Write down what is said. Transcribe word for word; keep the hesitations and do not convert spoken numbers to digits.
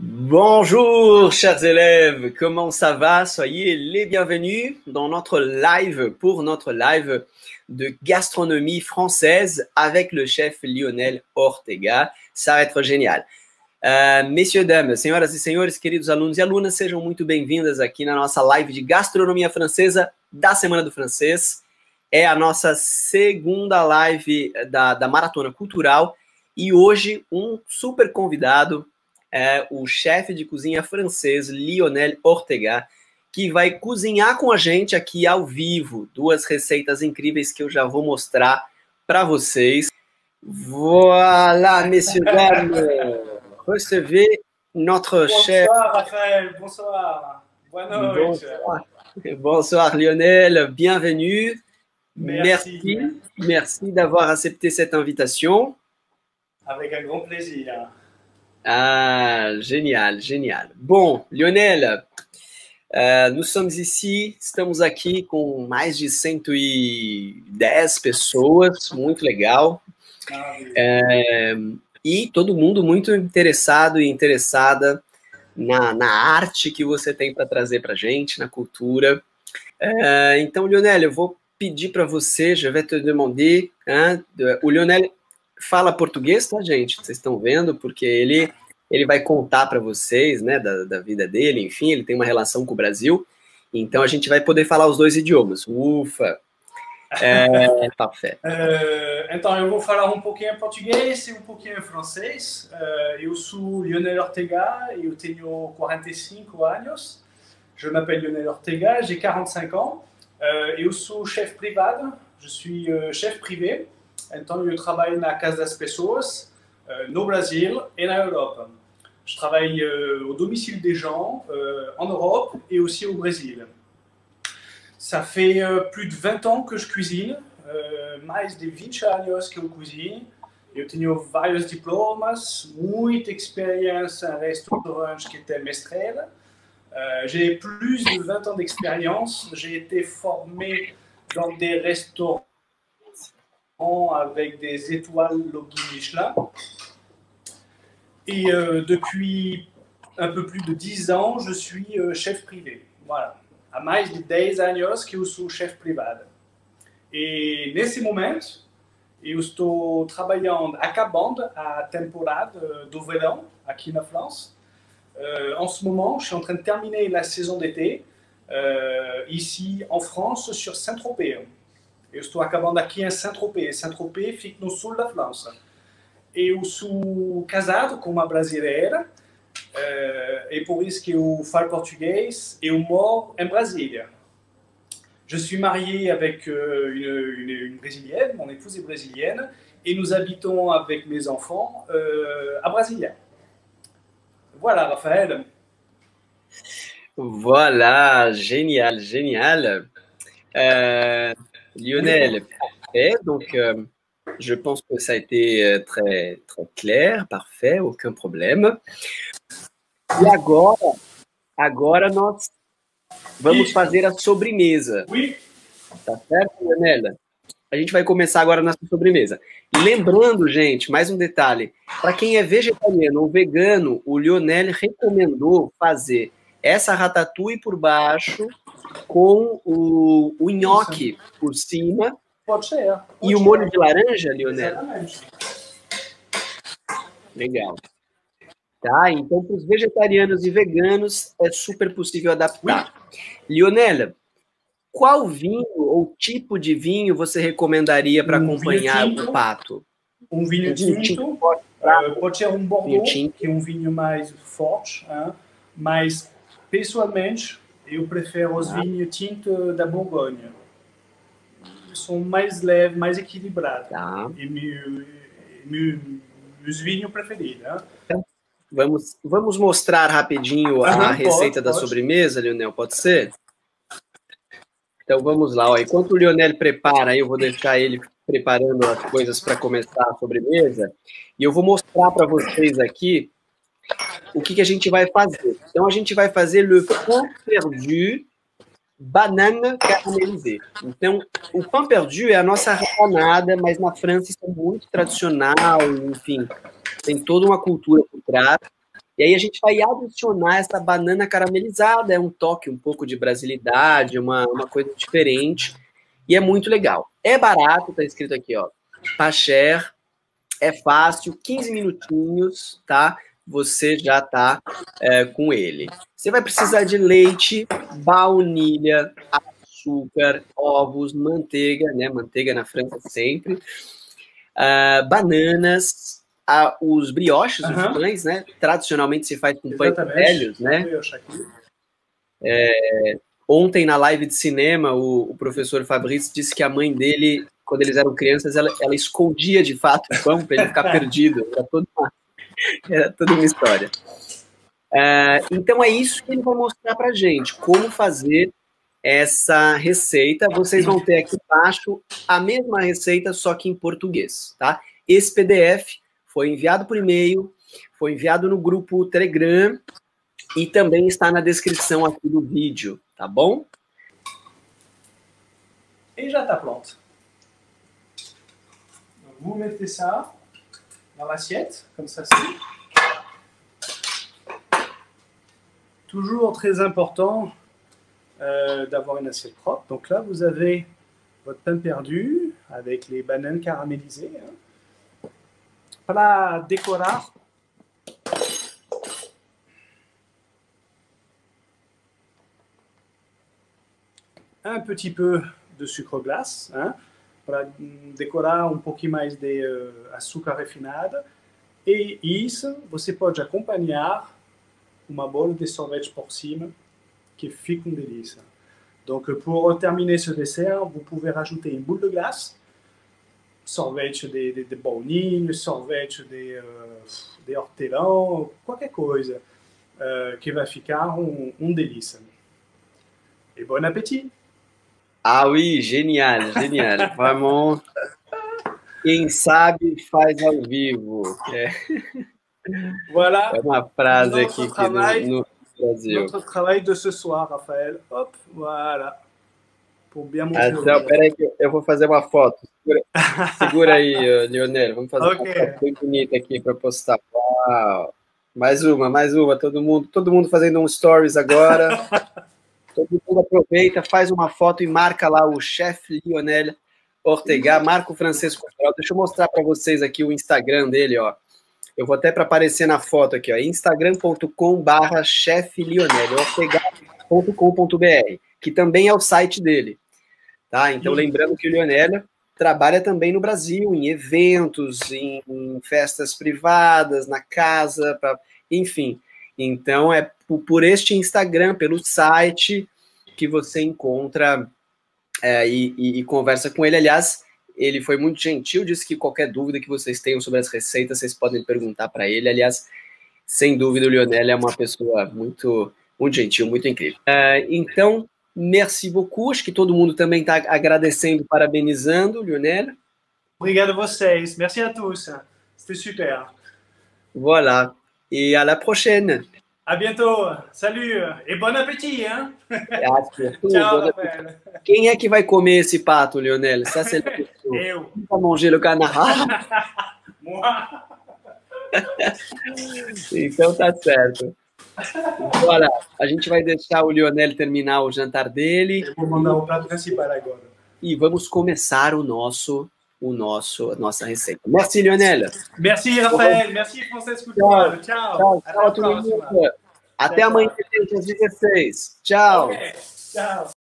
Bonjour chers élèves, comment ça va? Soyez les bienvenus dans notre live, pour notre live de gastronomie française avec le chef Lionel Ortega. Ça va être génial. Uh, messieurs, dames, senhoras e senhores, queridos alunos e alunas, sejam muito bem-vindas aqui na nossa live de gastronomia francesa da Semana do Francês. É a nossa segunda live da, da Maratona Cultural e hoje um super convidado, é o chefe de cozinha francês Lionel Ortega, que vai cozinhar com a gente aqui ao vivo duas receitas incríveis que eu já vou mostrar para vocês. Voilà, messieurs, dames, recevez notre Bonsoir, chef. Bonsoir, Raphaël. Bonsoir. Boa noite. Bonsoir. Bonsoir, Lionel. Bienvenue. Merci. Merci, merci d'avoir accepté cette invitation. Avec un grand plaisir. Ah, génial, génial. Bon, Lionel, uh, nous sommes ici, estamos aqui com mais de cento e dez pessoas, muito legal. Ah, É, e todo mundo muito interessado e interessada na, na arte que você tem para trazer para a gente, na cultura. É, então, Lionel, eu vou pedir para você, je vais te demander, hein, o Lionel fala português, tá, gente? Vocês estão vendo, porque ele, ele vai contar para vocês, né, da, da vida dele, enfim, ele tem uma relação com o Brasil, então a gente vai poder falar os dois idiomas. Ufa! É, parfait. Uh, então, eu vou falar um pouquinho em português e um pouquinho em francês. Uh, eu sou Lionel Ortega, eu tenho quarenta e cinco anos. Je m'appelle Lionel Ortega, j'ai quarante-cinq ans. Uh, eu sou chef privado, je suis uh, chef privé. Então, eu trabalho na casa das pessoas, uh, no Brasil et na Europa. Je travaille uh, au domicile des gens, uh, en Europe et aussi au Brésil. Ça fait uh, plus de vingt ans que je cuisine, uh, mais de vinte anos que eu cozinho. Eu tenho vários diplomas, muita expérience em restaurantes que étaient mestrel. Uh, j'ai plus de vingt ans d'expérience. J'ai été formé dans des restaurants avec des étoiles Logi Michelin. Et euh, depuis un peu plus de dix ans, je suis euh, chef privé. Voilà. Há mais de dez anos que eu sou chef privado. E nesse momento, eu estou trabalhando, acabando a temporada do verão aqui na França. Euh, en ce moment, je suis en train de terminer la saison d'été euh, ici en France sur Saint-Tropez. Eu estou acabando aqui em Saint-Tropez. Saint-Tropez fica no sul da França. Eu sou casado com uma brasileira, uh, e por isso que eu falo português. Eu moro em Brasília. Je suis marié avec uh, une, une, une brésilienne, mon épouse est brésilienne, et nous habitons avec mes enfants uh, à Brasilia. Voilà, Raphaël. Voilà, génial, génial. Euh, Lionel, parfait. Donc, euh, je pense que ça a été très, très clair, parfait, aucun problema. E agora, agora nós vamos Isso. fazer a sobremesa. Oui. Tá certo, Lionel? A gente vai começar agora na sobremesa. Lembrando, gente, mais um detalhe. Para quem é vegetariano ou vegano, o Lionel recomendou fazer essa ratatouille por baixo com o, o nhoque por cima. Pode ser. Pode e o ser. molho de laranja, Lionel? Exatamente. Legal. Tá? Então, para os vegetarianos e veganos, é super possível adaptar. Lionel, qual vinho ou tipo de vinho você recomendaria para Um acompanhar vinho tinto, o pato? Um vinho Um vinho tinto, tinto uh, pode ser um Bordeaux, vinho tinto. que é um vinho mais forte, hein? Mas, pessoalmente, eu prefiro os Ah. vinhos tintos da Borgonha. São mais leves, mais equilibrados. Tá. E meu, meu, meus vinhos preferidos. Hein? Vamos, vamos mostrar rapidinho a Aham, receita pode, da pode. sobremesa, Lionel, pode ser? Então vamos lá. Ó. Enquanto o Lionel prepara, eu vou deixar ele preparando as coisas para começar a sobremesa. E eu vou mostrar para vocês aqui o que, que a gente vai fazer. Então a gente vai fazer le pain perdu banane caramelisée. Então, o pain perdu é a nossa rabanada, mas na França isso é muito tradicional, enfim, tem toda uma cultura por trás. E aí a gente vai adicionar essa banana caramelizada, é um toque um pouco de brasilidade, uma, uma coisa diferente, e é muito legal. É barato, tá escrito aqui, ó, pas cher, é fácil, quinze minutinhos, tá? Você já tá é, com ele. Você vai precisar de leite, baunilha, açúcar, ovos, manteiga, né? Manteiga na França sempre, uh, bananas, uh, os brioches, uhum. Os pães, né? Tradicionalmente se faz com pães velhos, né? É, ontem na live de cinema, o, o professor Fabrício disse que a mãe dele, quando eles eram crianças, ela, ela escondia de fato o pão para ele ficar perdido. Era toda uma, era toda uma história. Uh, então é isso que ele vai mostrar para gente, como fazer essa receita. Vocês vão ter aqui embaixo a mesma receita, só que em português, tá? Esse P D F foi enviado por e-mail, foi enviado no grupo Telegram e também está na descrição aqui do vídeo, tá bom? E já está pronto. Vous mettez ça dans l'assiette, comme ça c'est. Toujours très important euh, d'avoir une assiette propre. Donc là, vous avez votre pain perdu avec les bananes caramélisées. Hein. Para décorar, un petit peu de sucre glace, hein, para decorar um pouquinho mais de uh, açúcar refinado. E isso você pode acompanhar uma bola de sorvete por cima, qui fique une délice. Donc, pour terminer ce dessert, vous pouvez rajouter une boule de glace, sorvete de, de, de baunilha, sorvete de, uh, de hortelã, qualquer coisa, uh, que vai ficar um, um delícia. Et bon appétit! Ah oui, génial, génial. Vraiment, quem sabe faz ao vivo. É, voilà. É uma frase aqui que travail, no, no Brasil. Notre travail de ce soir, Raphaël. Hop, voilà. Pour bien montrer. Então, peraí que eu vou fazer uma foto. Segura, segura aí, uh, Lionel. Vamos fazer okay. uma foto bem bonita aqui para postar. Uau. Mais uma, mais uma. Todo mundo, todo mundo fazendo um stories agora. Todo mundo aproveita, faz uma foto e marca lá o chefe Lionel Ortega, marca o Francisco. Deixa eu mostrar para vocês aqui o Instagram dele, ó. Eu vou até para aparecer na foto aqui, ó, instagram ponto com barra chefe Lionel Ortega ponto com ponto br, que também é o site dele, tá? Então, lembrando que o Lionel trabalha também no Brasil, em eventos, em, em festas privadas, na casa, pra, enfim. Então, é por, por este Instagram, pelo site, que você encontra é, e, e, e conversa com ele. Aliás, ele foi muito gentil, disse que qualquer dúvida que vocês tenham sobre as receitas, vocês podem perguntar para ele. Aliás, sem dúvida, o Lionel é uma pessoa muito, muito gentil, muito incrível. Uh, então, merci beaucoup. Acho que todo mundo também está agradecendo, parabenizando, Lionel. Obrigado a vocês. Merci a tous. C'était super. Voilà. Et à la prochaine. À bientôt. Salut. Et bon appétit, hein? Tchau, Rafael. Quem é que vai comer esse pato, Lionel? Ça, c'est la question. Eu. Qui va manger le canard? Moi. Então tá certo. Agora, a gente vai deixar o Lionel terminar o jantar dele. Eu vou mandar o prato principal agora. E vamos começar o nosso, o nosso, a nossa receita. Merci, Lionel. Merci, Rafael. Merci, Francisco. Tchau. Tchau. Tchau, tchau, todo mundo. Até amanhã, às dezesseis. Tchau. Okay. Tchau.